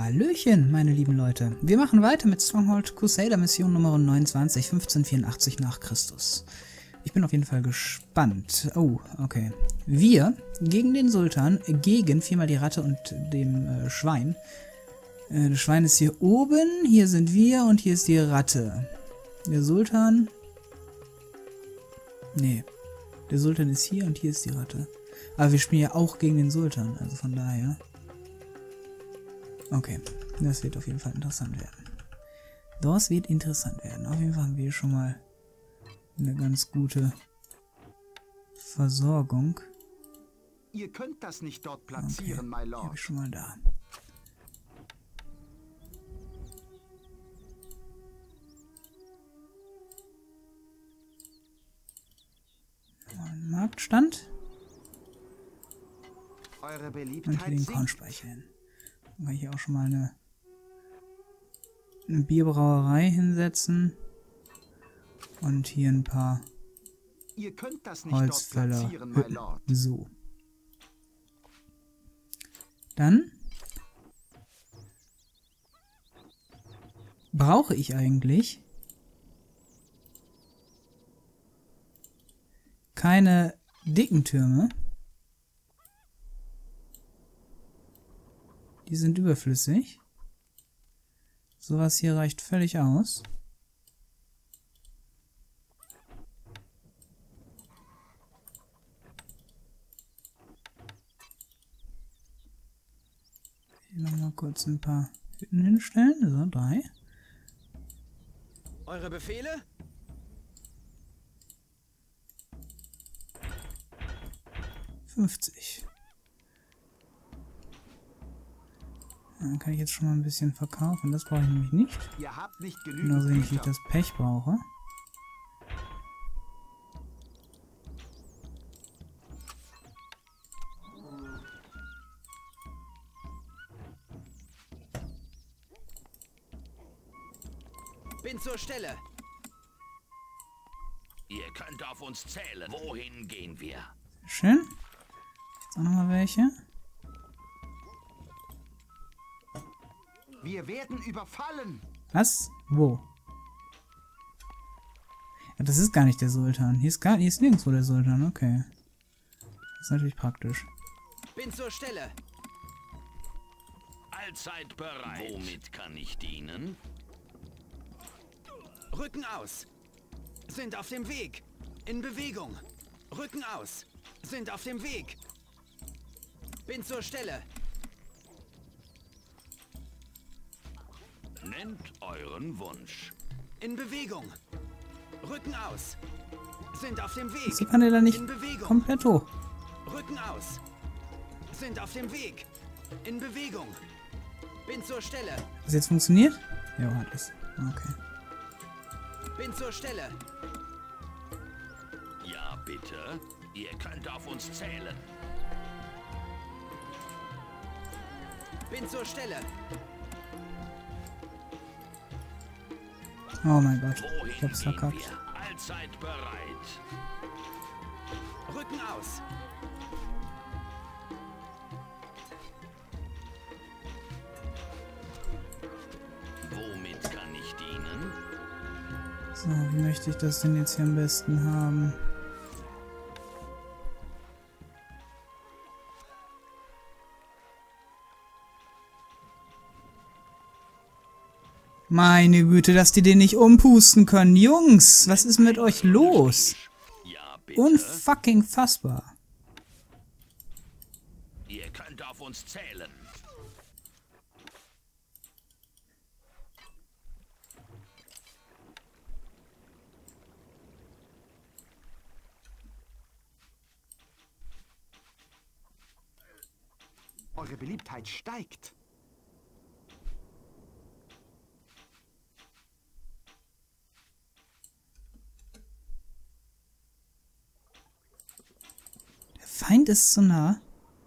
Hallöchen, meine lieben Leute. Wir machen weiter mit Stronghold Crusader Mission Nummer 29, 1584 nach Christus. Ich bin auf jeden Fall gespannt. Oh, okay. Wir gegen den Sultan, gegen viermal die Ratte und dem Schwein. Das Schwein ist hier oben, hier sind wir und hier ist die Ratte. Der Sultan... Nee, der Sultan ist hier und hier ist die Ratte. Aber wir spielen ja auch gegen den Sultan, also von daher... Okay, das wird auf jeden Fall interessant werden. Das wird interessant werden. Auf jeden Fall haben wir schon mal eine ganz gute Versorgung. Ihr könnt das nicht dort platzieren, okay, my lord. Die habe ich schon mal da. Ein Marktstand. Eure Und Beliebtheit hier den sinkt. Kornspeicher hin. Dann kann ich hier auch schon mal eine Bierbrauerei hinsetzen. Und hier ein paar Ihr könnt das nicht dort Holzfäller. platzieren, my lord. So. Dann brauche ich eigentlich keine dicken Türme. Die sind überflüssig. Sowas hier reicht völlig aus. Hier nochmal kurz ein paar Hütten hinstellen. So, 3. Eure Befehle? 50. Dann kann ich jetzt schon mal ein bisschen verkaufen. Das brauche ich nämlich nicht. Ihr habt nicht genügend Genauso wenig wie ich Güter. das Pech brauche. Bin zur Stelle. Ihr könnt auf uns zählen. Wohin gehen wir? Sehr schön. Jetzt auch nochmal welche. Wir werden überfallen. Was? Wo? Ja, das ist gar nicht der Sultan. Hier ist nirgendwo der Sultan. Okay. Das ist natürlich praktisch. Bin zur Stelle. Allzeit bereit. Womit kann ich dienen? Rücken aus. Sind auf dem Weg. In Bewegung. Rücken aus. Sind auf dem Weg. Bin zur Stelle. Nennt euren Wunsch. In Bewegung. Rücken aus. Sind auf dem Weg. Ist die Kanäle nicht In Bewegung. komplett hoch? Rücken aus. Sind auf dem Weg. In Bewegung. Bin zur Stelle. Hat das jetzt funktioniert? Ja, hat es. Okay. Bin zur Stelle. Ja, bitte. Ihr könnt auf uns zählen. Bin zur Stelle. Oh mein Gott. Wohin Ich hab's gehen verkackt. wir? Allzeit bereit. Rücken aus. Womit kann ich dienen? So, wie möchte ich das denn jetzt hier am besten haben? Meine Güte, dass die den nicht umpusten können. Jungs, was ist mit euch los? Ja, bitte. Unfucking fassbar. Ihr könnt auf uns zählen. Eure Beliebtheit steigt. Der Feind ist zu nah.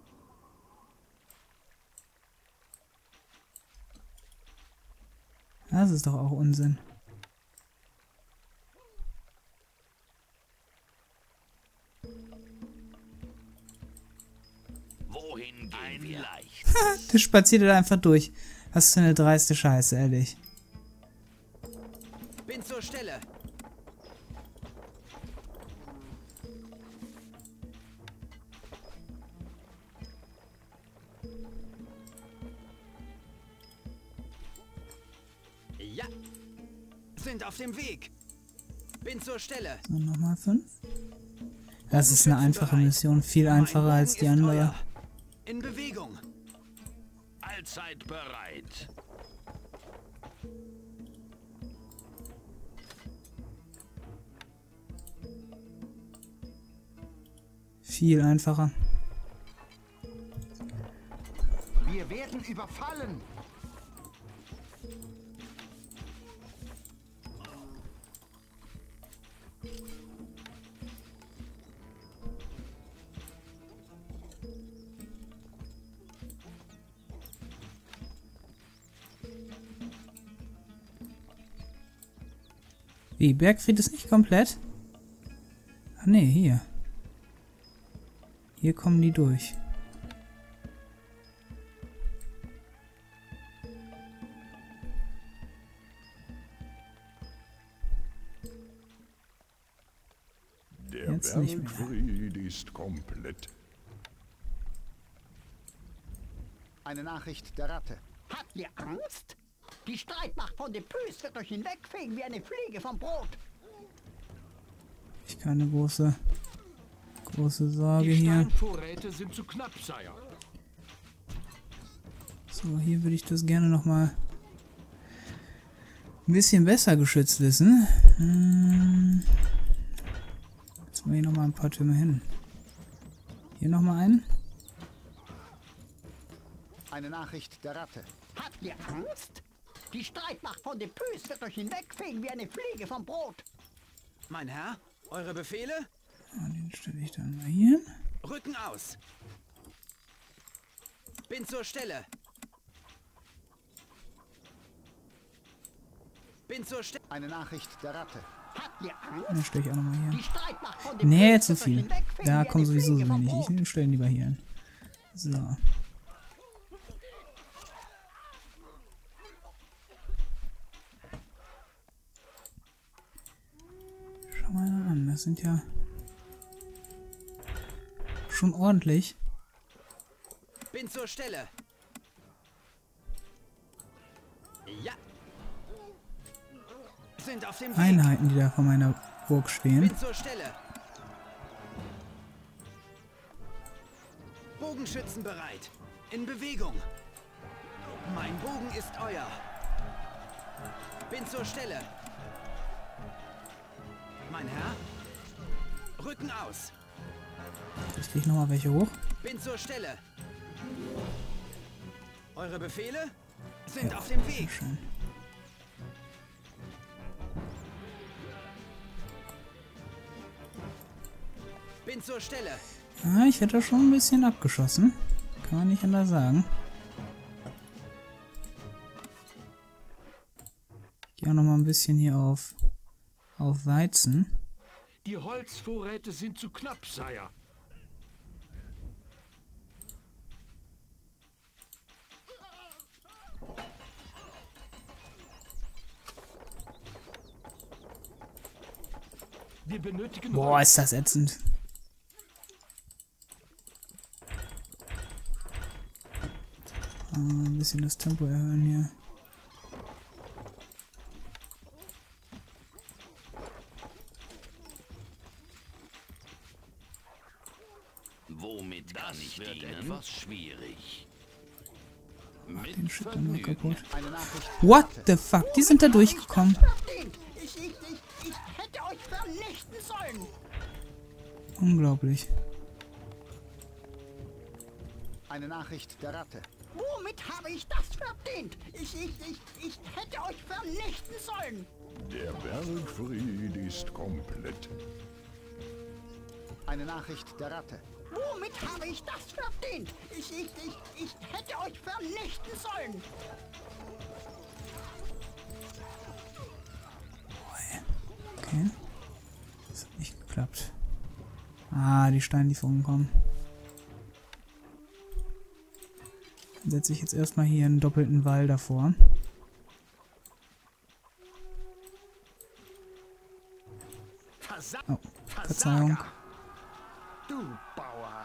Das ist doch auch Unsinn. Wohin gehen wir? Leicht. Der spaziert da einfach durch. Was für eine dreiste Scheiße, ehrlich. Bin zur Stelle. Ja. Sind auf dem Weg. Bin zur Stelle. So, nochmal 5. Das ist eine einfache Mission. Viel einfacher als die andere. In Bewegung. Allzeit bereit. Viel einfacher. Wir werden überfallen. Wie, Bergfried ist nicht komplett? Ach nee, hier. Hier kommen die durch. Der Jetzt nicht mehr. Bergfried ist komplett. Eine Nachricht der Ratte. Habt ihr Angst? Die Streitmacht von Depus wird euch hinwegfegen wie eine Fliege vom Brot. Ich keine große Sorge Die hier. Steinvorräte sind zu knapp, Sire. So, hier würde ich das gerne nochmal ein bisschen besser geschützt wissen. Jetzt mal hier nochmal ein paar Türme hin. Hier nochmal einen. Eine Nachricht der Ratte. Habt ihr Angst? Die Streitmacht von Depus wird euch hinwegfegen wie eine Fliege vom Brot. Mein Herr, eure Befehle? Und den stelle ich dann mal hier hin. Rücken aus. Bin zur Stelle. Bin zur Stelle. Eine Nachricht der Ratte. Habt ihr Den Angst? stelle ich auch nochmal hier Die hin. Streitmacht von Depus Nee, zu wird euch viel. hinwegfegen Da wie kommen eine sowieso Fliege so vom wenig. Brot. Ich stelle ihn lieber hier hin. So. Schau mal an, das sind ja schon ordentlich. Bin zur Stelle. Ja. Sind auf dem Weg. Einheiten, die da vor meiner Burg stehen. Bin zur Stelle. Bogenschützen bereit. In Bewegung. Mein Bogen ist euer. Bin zur Stelle. Mein Herr. Rücken aus. Jetzt kriege ich nochmal welche hoch. Bin zur Stelle. Eure Befehle sind auf dem Weg. Schön. Bin zur Stelle. Ah, ich hätte schon ein bisschen abgeschossen. Kann man nicht anders sagen. Ich gehe auch noch mal ein bisschen hier auf Weizen. Die Holzvorräte sind zu knapp, Sire. Wir benötigen Boah, ist das ätzend. Ein bisschen das Tempo erhöhen hier. Womit kann ich dienen? Etwas schwierig. Den Shit dann mal kaputt. Eine Nachricht. What the fuck? Die sind da durchgekommen. Verdient. Ich hätte euch vernichten sollen. Unglaublich. Eine Nachricht der Ratte. Womit habe ich das verdient? Ich hätte euch vernichten sollen. Der Bergfried ist komplett. Eine Nachricht der Ratte. Womit habe ich das verdient? Ich hätte euch vernichten sollen. Okay. Das hat nicht geklappt. Ah, die Steinlieferungen kommen. Dann setze ich jetzt erstmal hier einen doppelten Wall davor. Oh, Verzeihung. Du Bauer.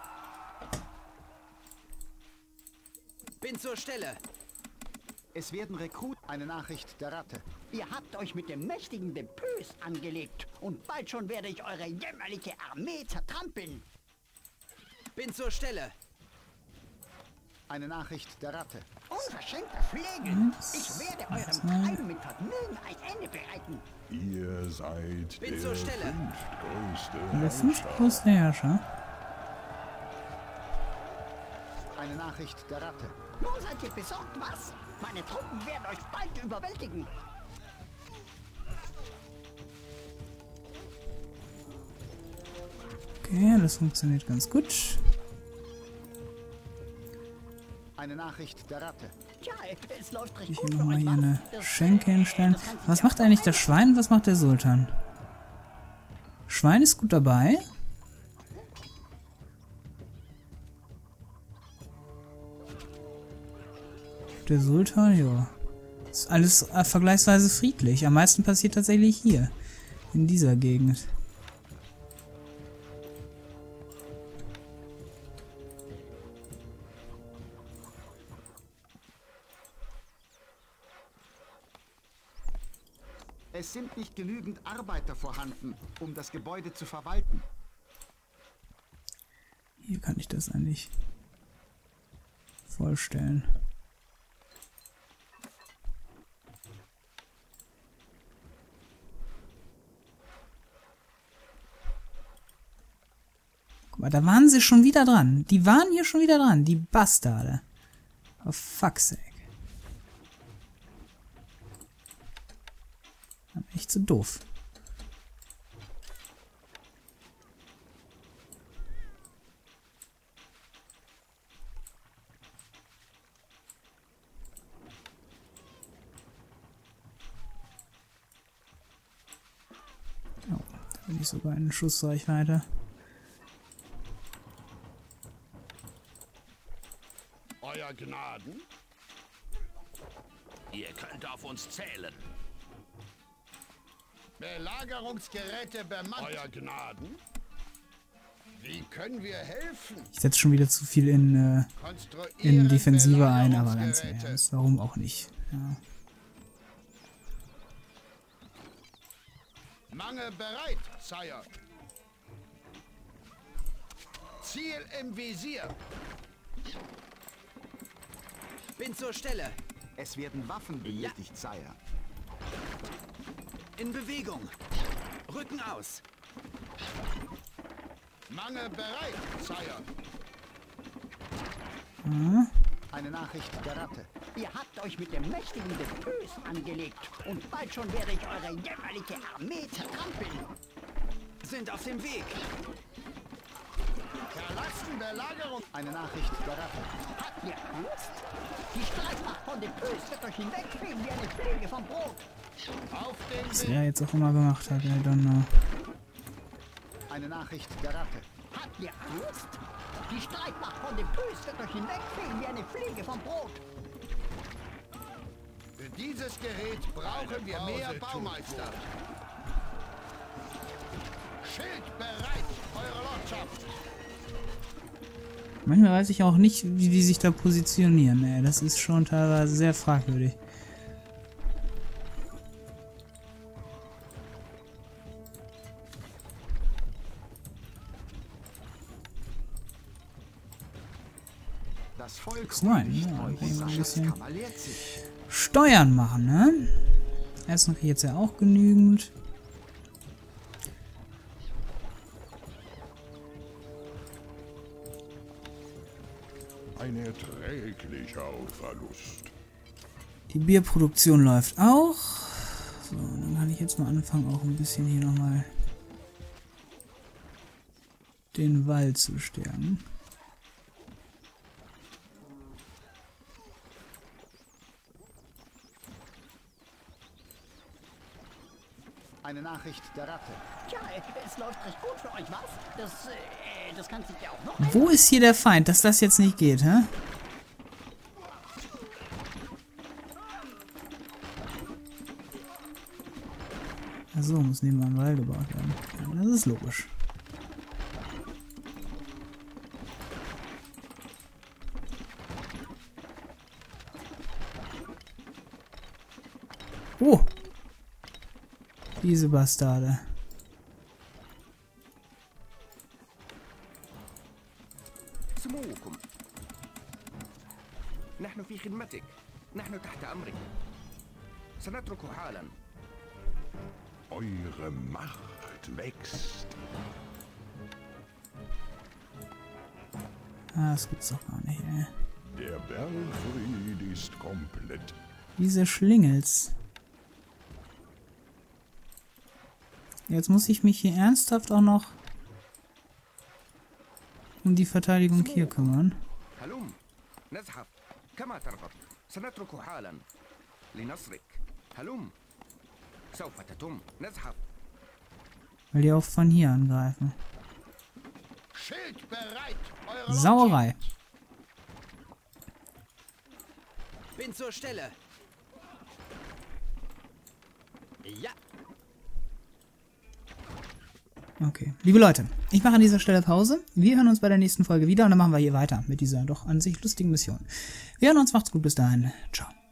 Bin zur Stelle. Es werden Rekruten. Eine Nachricht der Ratte. Ihr habt euch mit dem mächtigen Depös angelegt. Und bald schon werde ich eure jämmerliche Armee zertrampeln. Bin zur Stelle. Eine Nachricht der Ratte. Unverschämter Flegel. Ich werde eurem Treiben mit Vergnügen ein Ende bereiten. Ihr seid Bin der zur Stelle. fünftgrößte Der Herrscher. fünftgrößte Herrscher. Eine Nachricht der Ratte. Nun seid ihr besorgt, was? Meine Truppen werden euch bald überwältigen. Okay, das funktioniert ganz gut. Eine Nachricht der Ratte. Tja, es läuft recht Ich gut hier für nochmal euch, hier was? eine Das, Schenke hinstellen. das kann sich Was ja macht auch eigentlich das Schwein? Was macht der Sultan? Schwein ist gut dabei. Der Sultan, ja. Ist alles vergleichsweise friedlich. Am meisten passiert tatsächlich hier. In dieser Gegend. Es sind nicht genügend Arbeiter vorhanden, um das Gebäude zu verwalten. Hier kann ich das eigentlich vollstellen. Guck mal, da waren sie schon wieder dran. Die waren hier schon wieder dran, die Bastarde. Oh, fuck's sake. Echt so doof. Oh, da bin ich sogar in Schussreichweite. Euer Gnaden? Ihr könnt auf uns zählen. Belagerungsgeräte bemannt. Euer Gnaden? Wie können wir helfen? Ich setze schon wieder zu viel in Konstruieren Defensive ein, aber ganz im Belagerungsgeräte. Ernst, warum auch nicht? Ja. Mange bereit, Sire. Ziel im Visier. Bin zur Stelle. Es werden Waffen benötigt, Sire. In Bewegung. Rücken aus. Mange bereit, Sire. Eine Nachricht der Ratte. Ihr habt euch mit dem mächtigen Depös angelegt. Und bald schon werde ich eure jämmerliche Armee zertrampeln. Sind auf dem Weg. Verlassen Belagerung. Eine Nachricht der Ratte. Habt ihr Angst? Die Streitmacht von Depös wird euch hinwegfegen wie eine Fliege vom Brot. Auf den Was Weg. er jetzt auch immer gemacht hat, I don't know. Eine Nachricht der Ratte. Habt ihr Angst? Die Streitmacht von Depös wird euch hinwegfegen wie eine Fliege vom Brot. Für dieses Gerät brauchen wir mehr Baumeister. Schild bereit, Eure Lordschaft. Manchmal weiß ich auch nicht, wie die sich da positionieren. Ey, das ist schon teilweise sehr fragwürdig. Das Volk Nein, huldigt ja, euch, ein Sire. bisschen Kavaliert sich. Steuern machen, ne? Essen kriege ich jetzt ja auch genügend. Ein erträglicher Verlust. Die Bierproduktion läuft auch. So, dann kann ich jetzt mal anfangen, auch ein bisschen hier nochmal den Wald zu stärken. Eine Nachricht der Ratte. Tja, es läuft recht gut für euch, was? Das kann sich ja auch noch Wo ist hier der Feind, dass das jetzt nicht geht, hä? Achso, muss nebenan ein Wall gebaut werden. Ja, das ist logisch. Oh! Diese Bastarde. سموكم نحن في خدمتك نحن تحت أمرك سنترك حالا Eure Macht wächst. Ah, das gibt's doch gar nicht, ey. Der Bergfried ist komplett. Diese Schlingels. Jetzt muss ich mich hier ernsthaft auch noch um die Verteidigung hier kümmern. هلم نزحف كما ترغب سنترك حالا لنصرك هلم سوف تتم نزحف Weil die auch von hier angreifen. Schild bereit eure Sauerei. Bin zur Stelle. Ja. Okay. Liebe Leute, ich mache an dieser Stelle Pause. Wir hören uns bei der nächsten Folge wieder und dann machen wir hier weiter mit dieser doch an sich lustigen Mission. Wir hören uns, macht's gut, bis dahin. Ciao.